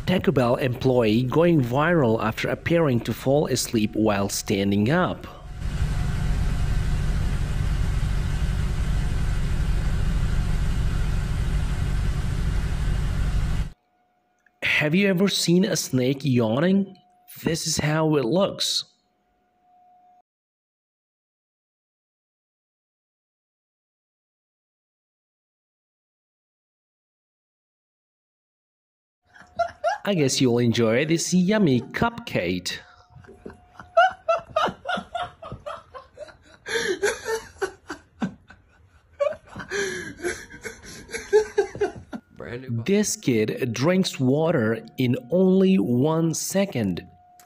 Taco Bell employee going viral after appearing to fall asleep while standing up. Have you ever seen a snake yawning? This is how it looks. I guess you'll enjoy this yummy cupcake. This kid drinks water in only 1 second.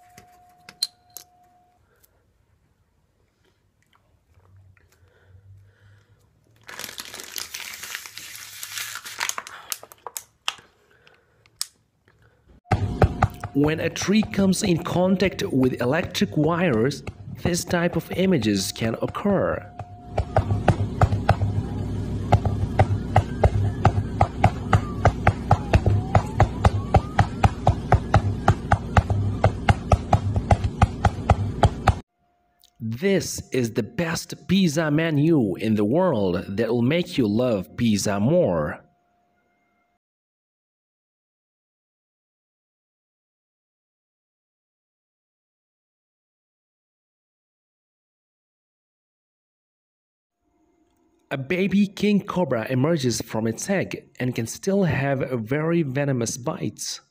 When a tree comes in contact with electric wires, this type of images can occur. This is the best pizza menu in the world that will make you love pizza more. A baby king cobra emerges from its egg and can still have very venomous bites.